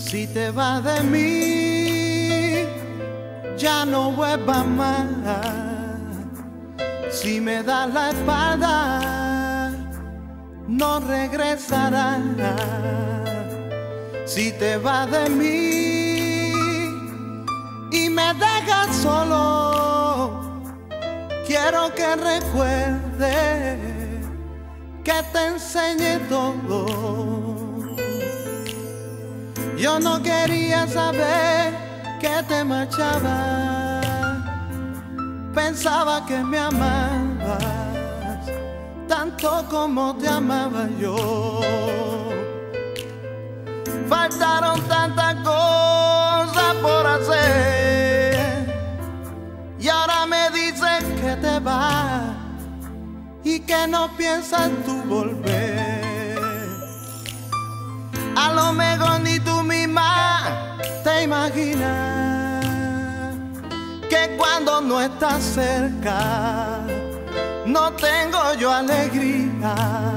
Si te vas de mí, ya no vuelvas más. Si me das la espalda, no regresarás. Si te vas de mí y me dejas solo, quiero que recuerdes que te enseñé todo. Yo no quería saber que te marchabas, pensaba que me amabas tanto como te amaba yo. Faltaron tantas cosas por hacer y ahora me dices que te vas y que no piensas tú volver. A lo mejor ni tú misma te imaginas que cuando no estás cerca no tengo yo alegría.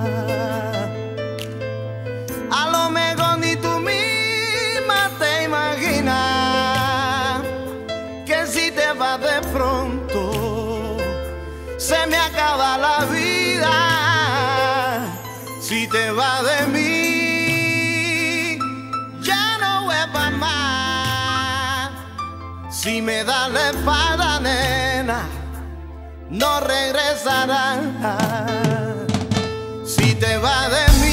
A lo mejor ni tú misma te imaginas que si te vas de pronto se me acaba la vida. Si te vas de mí, ya no vuelvas más. Si me das la espalda, nena, no regresarás. Si te vas de mí,